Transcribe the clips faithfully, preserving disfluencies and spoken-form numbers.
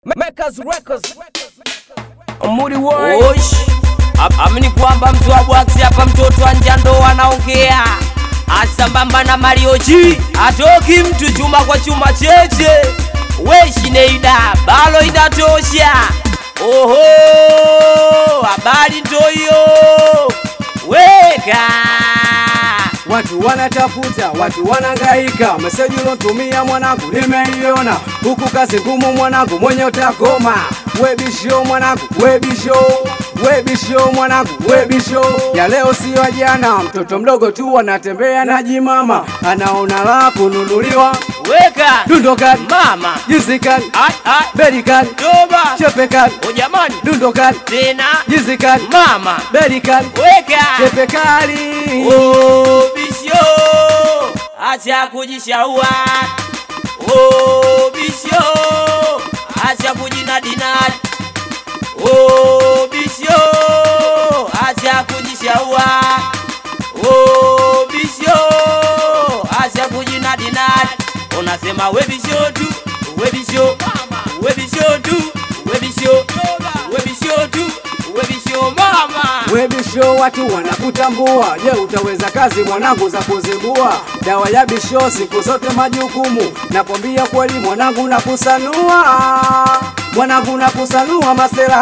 Makers Records. Moody World. Osh. Amini kwamba mtu wa Bwax hapa mtoto wa Njando anaongea. Asambamba na Mario G. Atoki mtu chuma kwa chuma cheche. We Shineida, balo inatosha. Oho, habari ndo hiyo. Weka. Watu wanatafuta, watu wanangaika. Message ulotumia mwanangu nimeiona. Huku kazi ngumu mwanangu mwenye utakoma. Webisho mwanangu, webisho. Webisho mwanangu, webisho. Ya leo sio jana, mtoto mdogo tu anatembea na jimama. Anaona la kununuliwa. Weka. Dundokan, Mama. Jizikan, Ai ai. Berikan, Doba. Chepekan, O jamani. Dundokan, Tena. Jizikan, Mama. Berikan, Weka. Chepekali. Oh, bisho, acha kujishaua. Oh, bisho, acha kujinadinadi. Oh, bisho, acha kujishaua. Oh, bisho, acha kujinadinadi. Unasema we bisho tu, we bisho, we bisho tu, we bisho, we bisho tu, we bisho mama. Webisho watu wanakutambua. Je, utaweza kazi mwanangu za kuzibua? Dawa ya bisho siku zote majukumu. Nakwambia kweli mwanangu nakusanua. Mwanangu nakusanua masera.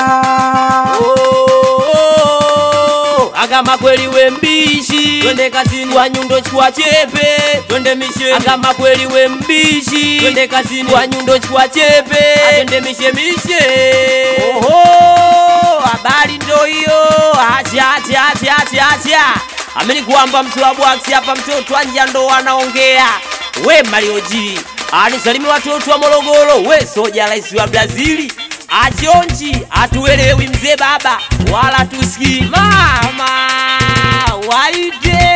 Oh, agama kweli we mbishi. Twende kazini kwa nyundo chua chepe. Twende mishe. Agama kweli we mbishi. Twende kazini kwa nyundo chua chepe. Twende mishe mishe. Oho, habari ndo hiyo. Acha acha acha acha acha. Amini kwamba mtu wa Bwax hapa mtoto wa Njando anaongea. We Mario G. Anisalimi watoto wa Morogoro. We soja rais wa Brazili. Ajonji atuelewi mzee baba wala tusikii mama. Waite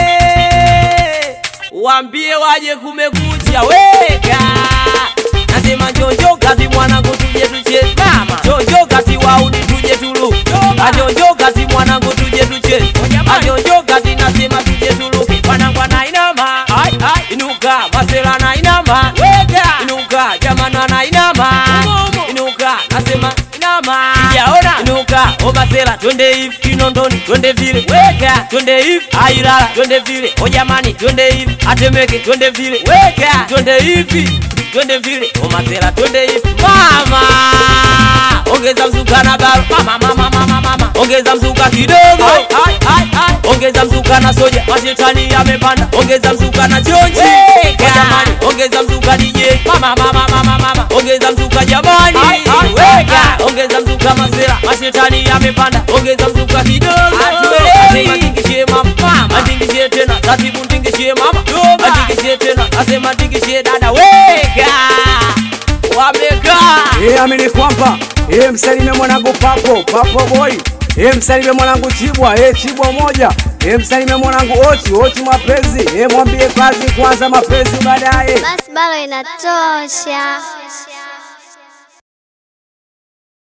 waambie waje kumekucha. Weka nasema njonjo kazi mwanangu tuje tuche mama. Njonjo kazi wauni tuje tulu. Njonjo kazi mwanangu tuje tuche. Njonjo kazi nasema tuje tulu. Mwanangu anainama. Ai ai inuka masela anainama. Weka inuka jamana anainama. Inuka nasema inama. Sijaona inuka obasela twende hivi Kinondoni twende vile. Weka twende hivi Ailala twende vile. O jamani twende hivi Atemeke twende vile. Weka twende hivi twende vile. O masela twende hivi mama. Ongeza mzuka na baro mama mama mama mama. Ongeza mzuka kidogo. Ai ai ai ai. Ongeza mzuka na soja mashetani yamepanda. Ongeza mzuka na Jonji. Weka jamani ongeza mzuka D J mama mama mama mama. Ongeza mzuka jamani. Ai ai. Weka ongeza mzuka masela mashetani yamepanda. Ongeza mzuka kidogo. Asema tingishie mama. Atingishie tena tatibu tingishie mama. Atingishie tena asema tingishie dada. Weka wameka. Eh, amini kwamba eh, msalime mwanangu papo papo boy. Eh, msalime mwanangu Chibwa. Eh, Chibwa moja. Eh, msalime mwanangu Ochi Ochi mapenzi. Eh, mwambie kazi kwanza mapenzi baadaye. Basi balo inatosha.